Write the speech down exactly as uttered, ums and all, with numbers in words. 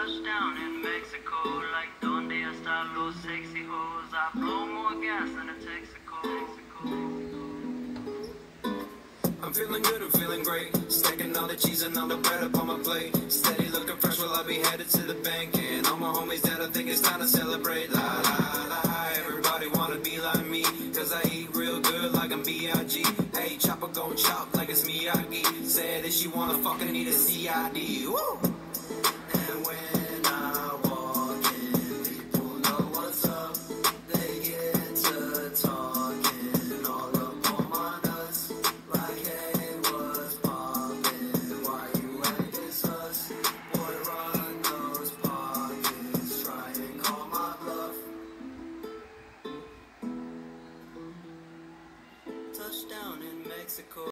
touchdown in Mexico. Like donde están los sexy hoes? I blow more gas than a Texaco. I'm feeling good, I'm feeling great. Stacking all the cheese and all the bread up on my plate. Steady looking fresh while I be headed to the bank. And all my homies that I think it's time to celebrate. La la la, everybody wanna be like me. Cause I eat real good like I'm B I G. Hey, chopper gon' chop like it's Miyagi. Said if she wanna fucking need a C I D. Woo! And when I walk in, people know what's up. They get to talking all up on my nuts. Like, hey, what's poppin'? Why you actin' sus? Boy, run those pockets. Try and call my bluff. Touchdown in Mexico.